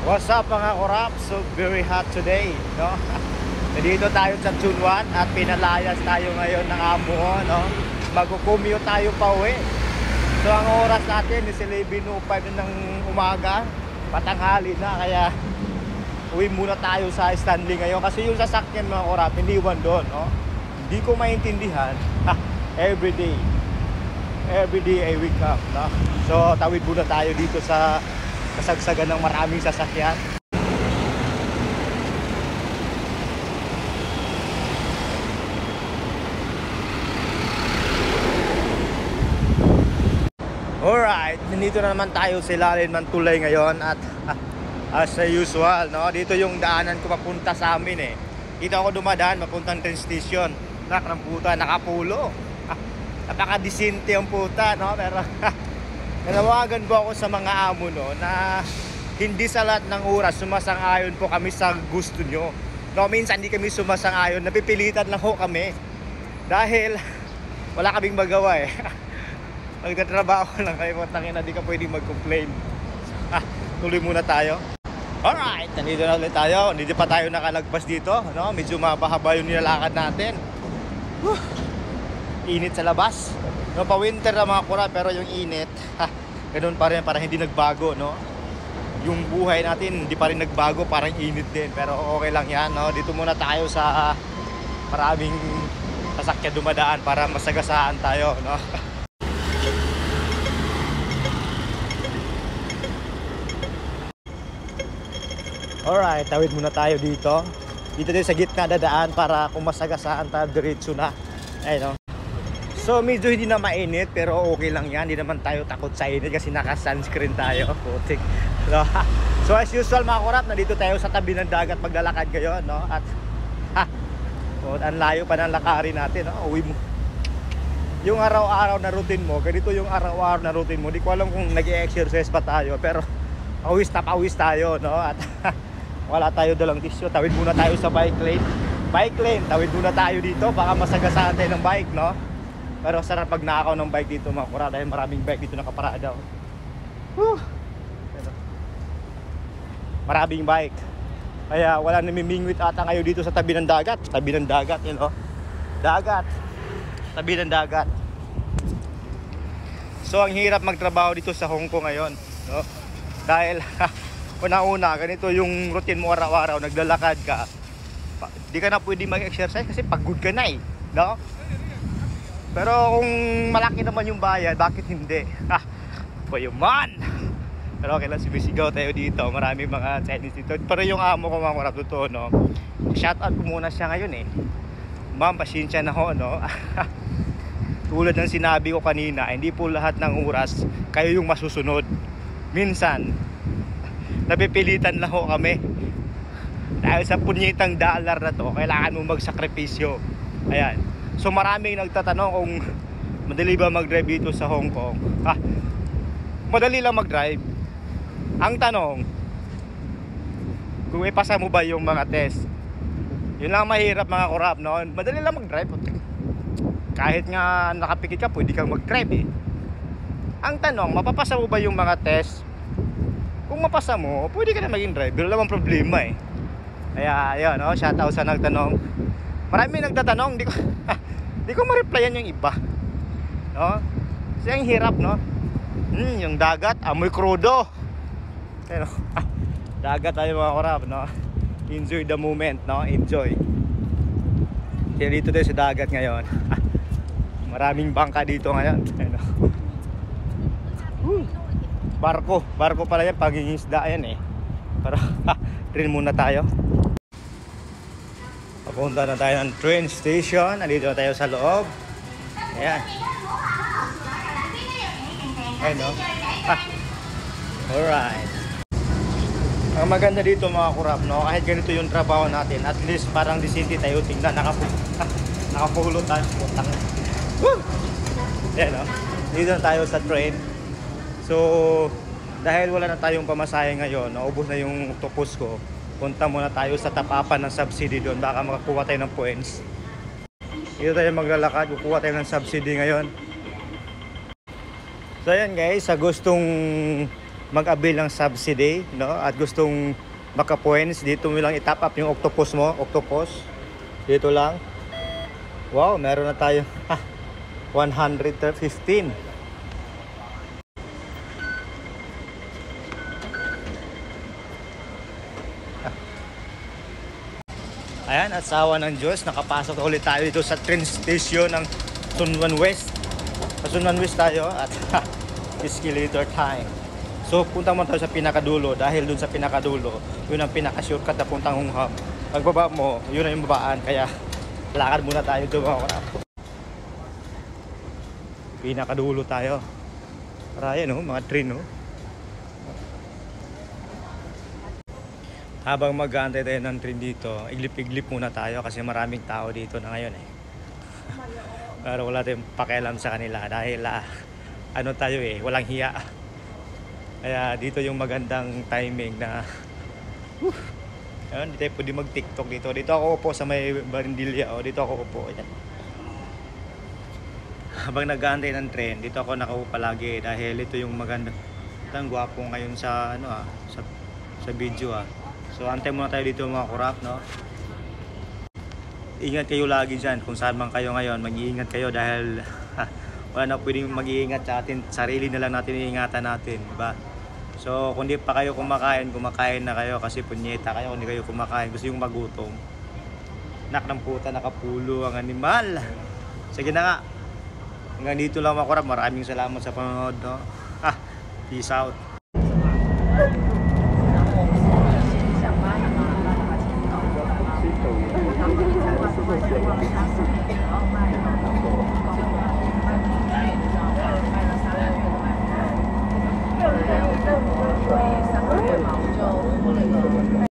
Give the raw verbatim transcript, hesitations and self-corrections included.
What's up mga korap? So very hot today, no? Nandito tayo sa Chunwan at pinalayas tayo ngayon ng amo ko, no? Magkukumute tayo pa uwi. So ang oras natin is eleven oh five ng umaga, patanghali na, kaya uwi muna tayo sa Stanley ngayon kasi yung sasakyan mga korap iniwan doon, no? Hindi ko maintindihan. Ha, everyday everyday I wake up, no? So tawid muna tayo dito sa kasagsagan ng maraming sasakyan. Alright, nandito na naman tayo sa ilalim ng tulay ngayon at ah, as usual, no? Dito yung daanan ko papunta sa amin eh. Dito ako dumadaan papuntang train station. Nak ng puta, nakapulo. Ah, napaka-disente ang puta, no? Pero nanawagan po ako sa mga amo, no, na hindi sa lahat ng oras sumasang-ayon po kami sa gusto nyo. No, minsan hindi kami sumasang-ayon, napipilitan lang ho kami dahil wala kaming magawa eh. Nagtatrabaho lang kayo, tangin na di ka pwedeng mag-complain. Ah, tuloy muna tayo. Alright, nandito na ulit tayo. Hindi pa tayo nakalagpas dito, no? Medyo mapahaba yung nilalakad natin. Whew. Init sa labas. No, pa winter na mga kura, pero yung init, ha, ganoon pa rin, parang hindi nagbago, no? Yung buhay natin hindi pa rin nagbago, parang init din, pero okay lang yan, no? Dito muna tayo sa maraming sasakyan dumadaan para masagasaan tayo, no? Alright, tawid muna tayo dito. Dito din sa gitna dadaan para kung masagasaan tayo, diretso na. Ay, no? So medyo hindi na mainit pero okay lang yan. Hindi naman tayo takot sa init kasi naka-sunscreen tayo. Putik. So, so as usual mga korap, nandito tayo sa tabi ng dagat maglalakad ngayon, no? At ha, oh, ang layo pa ng lakarin natin, no? Uwi mo. Yung araw-araw na routine mo, ganito yung araw-araw na routine mo. Di ko alam kung nag-i-exercise pa tayo, pero pawis na pawis tayo, no? At wala tayo dalang tissue. Tawid muna tayo sa bike lane. Bike lane, tawid muna tayo dito. Baka masagasaan tayo ng bike, no? Pero sarap pag nakakaw ng bike dito mga kura dahil maraming bike dito nakaparada. Whew. Maraming bike. Kaya wala namimingwit ata ngayon dito sa tabi ng dagat. Tabi ng dagat, yun o. Dagat. Tabi ng dagat. So ang hirap magtrabaho dito sa Hong Kong ngayon, no? Dahil una-una ganito yung routine mo araw-araw, naglalakad ka. Di ka na pwede mag-exercise kasi pagod ka na eh, no? Pero kung malaki naman yung bayad, bakit hindi? Ha, payuman! Pero okay lang, sumisigaw tayo dito. Marami mga Chinese dito. Pero yung amo ko mga kurap totoo, no? Shoutout ko muna siya ngayon eh. Ma'am, pasensya na ho, no? Tulad ng sinabi ko kanina, hindi po lahat ng oras kayo yung masusunod. Minsan, napipilitan lang ho kami. Dahil sa punyitang dollar na to, kailangan mo magsakripisyo. Ayan. So maraming nagtatanong kung madali ba mag-drive dito sa Hong Kong. Ah, madali lang mag-drive. Ang tanong, kung ipasa mo ba yung mga test? Yun lang mahirap mga korap, no? Madali lang mag-drive. Kahit nga nakapikit ka, pwede kang mag-drive eh. Ang tanong, mapapasa mo ba yung mga test? Kung mapasa mo, pwede ka na maging driver. Wala namang problema eh. Kaya yun, no? Shoutout sa nagtanong. Marami nagtatanong, di ko di ko ma-replyan yung iba, no? Kasi ang hirap, no? Hmm, yung dagat, amoy krudo. Pero ah, dagat tayo mga korap, no? Enjoy the moment, no? Enjoy. Kaya dito tayo sa dagat ngayon. Ah, maraming bangka dito ngayon, ano? Woo. Barko, barko pala yan, pangingisda yan eh. Pero ah, train muna tayo. Papunta na tayo ng train station. Nandito na tayo sa loob. Ayan. Ayan, no? Ah. Alright. Ang maganda dito mga kurap, no? Kahit ganito yung trabaho natin, at least parang disente tayo. Tingnan, nakapulo, nakapulo tayo. Woo! Ayan, no? Dito na tayo sa train. So, dahil wala na tayong pamasahe ngayon, naubos na yung octopus ko, punta muna tayo sa tapapan ng subsidy doon, baka makakuha tayo ng points. Dito tayo maglalakad, kukuha tayo ng subsidy ngayon. So ayan guys, sa gustong mag-avail ng subsidy, no? At gustong maka-points, dito mo lang i-top up yung octopus mo, octopus. Dito lang. Wow, meron na tayo one hundred fifteen. Ayan, at sa awa ng Diyos, nakapasok na ulit tayo dito sa train station ng Sunwan West. Sa Sunwan West tayo at escalator time. So punta mo tayo sa pinakadulo dahil dun sa pinakadulo, yun ang pinaka-shortcut na puntang Hungham. Pagbaba mo, yun ang yung babaan, kaya lakad muna tayo doon mga kurap. Pinakadulo tayo. Para yan, no? Mga train, no? Habang mag-aantay tayo ng train dito, iglip-iglip muna tayo kasi maraming tao dito na ngayon eh. Pero wala tayong pakialam sa kanila dahil uh, ano tayo eh, walang hiya. Kaya dito yung magandang timing na uh, ayun, hindi tayo pwede mag-tiktok dito. Dito ako upo sa may barindilya o dito ako upo. Ayan. Habang nag-aantay ng train, dito ako nakaupo palagi dahil ito yung magandang ang gwapo ngayon sa ano ah, sa sa video ah. So antay muna tayo dito mga kurap, no? Ingat kayo lagi dyan kung saan man kayo ngayon, mag-iingat kayo dahil ha, wala na pwedeng mag-iingat sa atin, sarili na lang natin iingatan natin, diba? So kung di pa kayo kumakain, kumakain na kayo kasi punyeta kayo kung di kayo kumakain, gusto yung magutom. Nak ng puta, nakapulo ang animal. Sige na nga. Hanggang dito lang mga kurap, maraming salamat sa panonood, no? Ha, peace out. Thank you.